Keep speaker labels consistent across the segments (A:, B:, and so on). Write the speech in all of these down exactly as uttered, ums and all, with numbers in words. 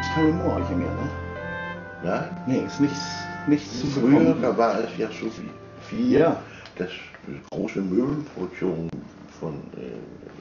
A: gibt's keine Moorreiche mehr, ne?
B: Nein?
A: Nee, ist nichts, nichts zu
B: Früher,
A: bekommen.
B: da war es ja so viel, viel
A: Ja.
B: dass große Möbelproduktion von äh,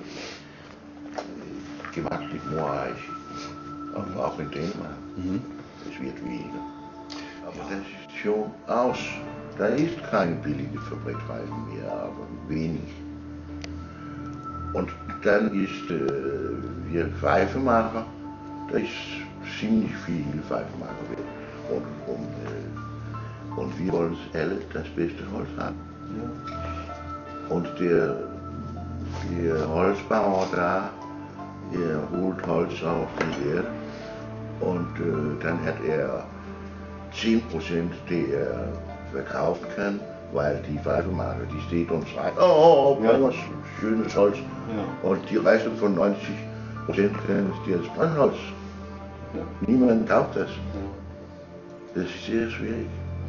B: gemacht mit Moorreich, aber auch in Dänemark.
A: Mhm.
B: Es wird weniger. Aber das ist schon aus. Da ist keine billige Fabrikreifen mehr, aber wenig. Und dann ist, äh, wir Pfeifenmacher, da ist ziemlich viel Pfeifenmacher. Und, und, äh, und wir wollen alle das beste Holz haben.
A: Ja.
B: Und der, der Holzbauer da, er holt Holz auf die Erde und äh, dann hat er zehn Prozent, die er verkaufen kann, weil die Pfeifenmacher, die steht und sagt, oh, oh,
A: ja.
B: was schönes Holz.
A: Ja.
B: Und die Leistung von neunzig Prozent ist das Brennholz.
A: Ja.
B: Niemand kauft das.
A: Ja.
B: Das ist sehr schwierig.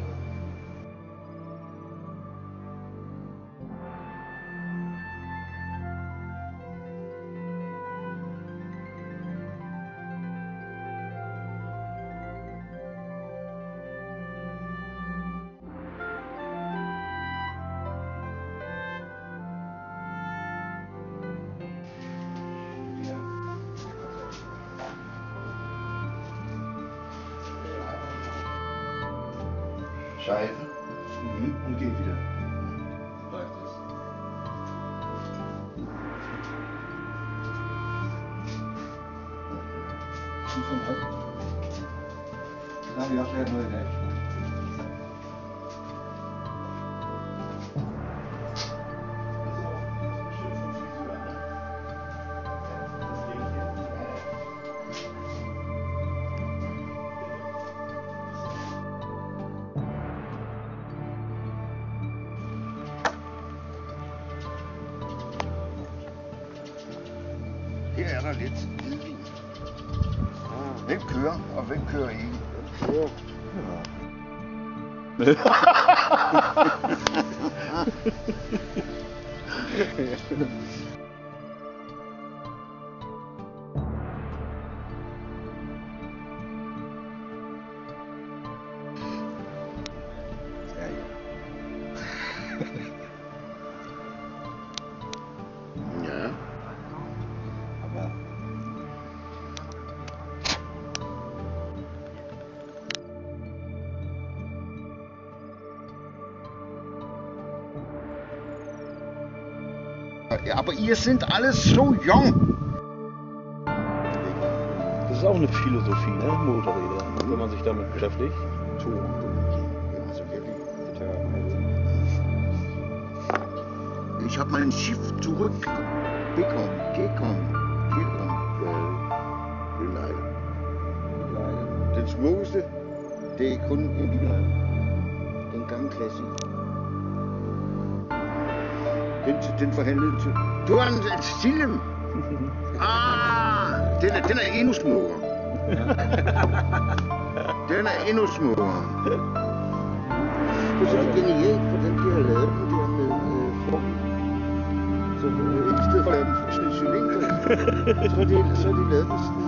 B: Scheibe.
A: Mhm. Und geht wieder. Läuft es. fünfeinhalb. Dann habe ich auch gleich neue Welt.
C: Her er der lidt hvidvin. Hvem kører, og hvem kører ikke? Oh.
B: Ja.
A: Aber
C: Ja, aber ihr sind alles so jung.
A: das ist auch eine Philosophie, ne? Motorräder, wenn man sich damit beschäftigt.
C: Ich habe mein Schiff zurückbekommen, gekommen, gekommen.
B: Øh,
C: Den smukkeste, det er kun en bil. Den gamle klassik. Den, den forhandlede til. Du har en Silem. Ah, den er, den er endnu smukkere. Den er endnu smukkere. Det er så genialt, hvordan de har lavet den der med øh, formen. Så øh, i stedet for at lave den sådan en cylinder, så har de, så har de lavet den sådan.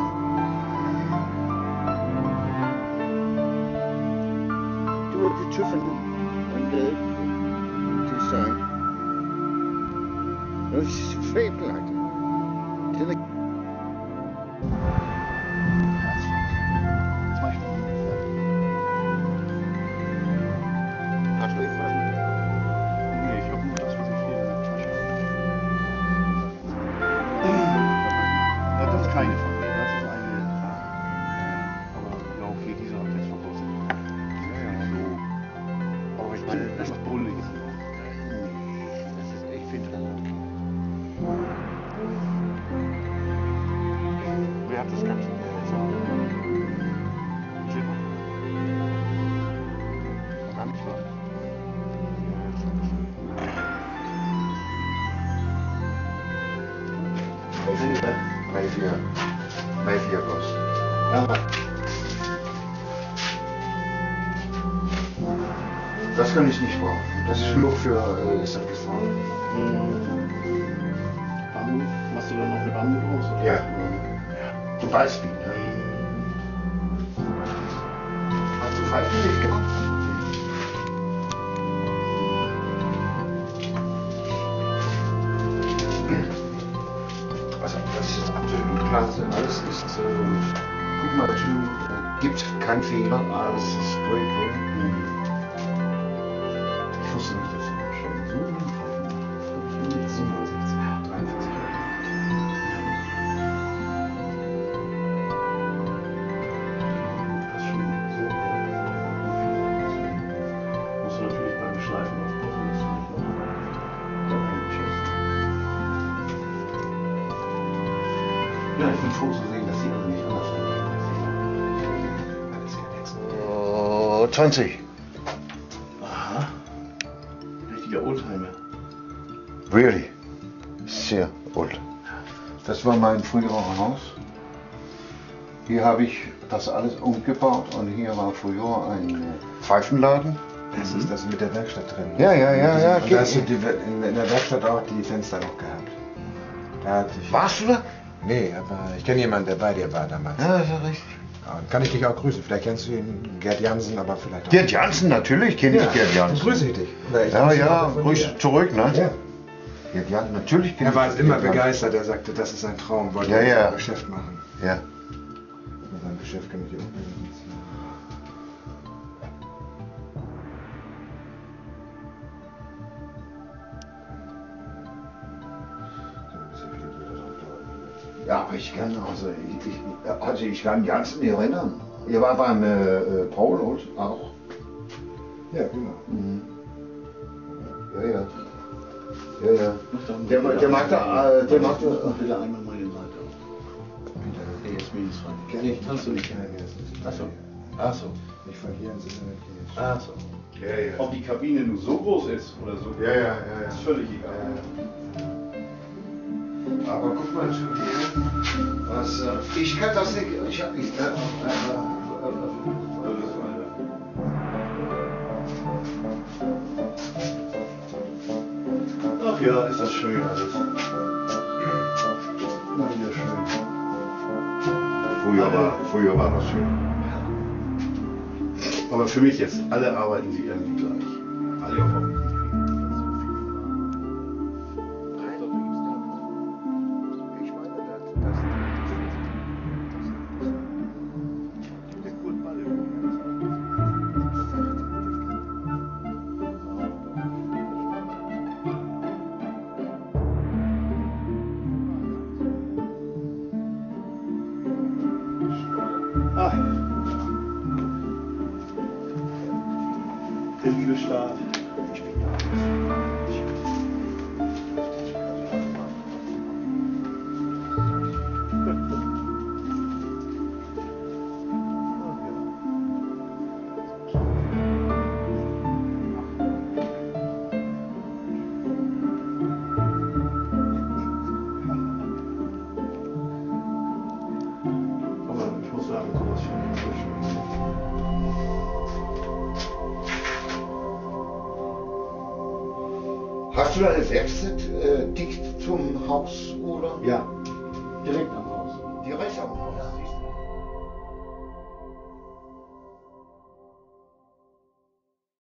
C: Det var det tøfferne, han lavede design. Det var fabelagtigt. Den er Hast du ihn fast?
A: Nee, ich habe nur das, was ich hier in der Tasche habe. Ja, das ist keine von mir, das ist eine. Aber ja, okay, diese habe ich jetzt vergessen. Ja, ja, so. Aber ich meine, das ist Bulliges.
C: Das ist echt viel drin.
A: Wer hat das Ganze bezahlt? Zimmer? Gar nicht wahr?
C: Drei, vier. Drei, vier Kost.
A: Ja.
C: Das kann ich nicht brauchen. Das ist nur für äh, Satisfaction.
A: Bambus? Machst du da noch eine Bambus draus? oder?
C: Ja. Zum Beispiel. Ne? das ist absolut klasse. Alles ist, äh, guck mal zu, äh, gibt keinen Fehler, alles ist straight. Ich wusste nicht, dass wir schon so lange fahren. Ich bin jetzt siebenundsechzig, dreiundvierzig Jahre.
A: Das ist schon sehr gut. Musst du natürlich beim Schleifen aufpassen, dass du nicht noch eingeschossen. Ja, ich bin froh zu sehen, dass die alle nicht anders sind. Alles geäxt.
C: Oh, zwanzig.
A: Aha. Richtiger Oldtimer.
C: Really? Sehr old. Das war mein früheres Haus. Hier habe ich das alles umgebaut und hier war früher ein äh, Pfeifenladen.
D: Das ist das mit der Werkstatt drin.
C: Ja, ja, ja, ja.
D: Und da hast du die, in, in der Werkstatt auch die Fenster noch gehabt. Da hatte ich.
C: Warst du da?
D: Nee, aber ich kenne jemanden, der bei dir war damals.
C: Ja, das ist ja richtig.
D: Ja, kann ich dich auch grüßen? Vielleicht kennst du ihn, Gerd Jansen, aber vielleicht auch.
C: Gerd Jansen, natürlich kenne ich Gerd
D: Dann
C: Jansen.
D: grüße ich dich. Oder ich
C: Ja,
D: grüße ihn
C: ja,
D: auch von
C: grüß
D: dir.
C: zurück, ne?
D: Ja.
C: Gerd Jansen, natürlich kenne
D: Er
C: ich
D: war
C: Gerd
D: immer
C: Jansen.
D: begeistert, er sagte, das ist sein Traum, wollte
C: Ja, ja.
D: ein Geschäft machen.
C: Ja.
D: Mit seinem Geschäft kann ich auch nicht.
C: Ja, aber ich kann, also ich, ich, also ich kann Jansen erinnern. Ihr war beim äh, äh, Paul auch.
D: Ja, genau.
C: Mhm. Ja, ja. Ja, ja. Der, ma- der macht da, äh, der macht da.
A: Bitte einmal meine Seite auf. Der ist minus zwei.
D: Kenn ich.
A: Kannst du nicht kennen. Achso. Achso.
D: Nicht von hier ins Internet gehen.
A: Achso.
C: Ja, ja.
A: Ob die Kabine nur so groß ist oder so,
C: Ja, ja, ja, ja.
A: ist völlig egal.
C: Aber guck mal zu dir. Was, äh, ich kann das nicht. Ich hab nicht. Äh, äh, äh,
A: Ach ja, ist das schön alles. Na, wieder schön.
C: früher, war, früher war das schön.
A: Aber für mich jetzt, alle arbeiten sie irgendwie gleich. Alle kommen.
C: Ich meine, das, das, der Kurt Balle.
A: Ah. Der liebe Staat.
C: Ich bin da.
A: Aber ich muss sagen, sowas finde ich sehr schön.
C: Hast du eine Werkstatt äh, dicht zum Haus oder?
A: Ja, direkt am Haus.
C: Direkt am Haus.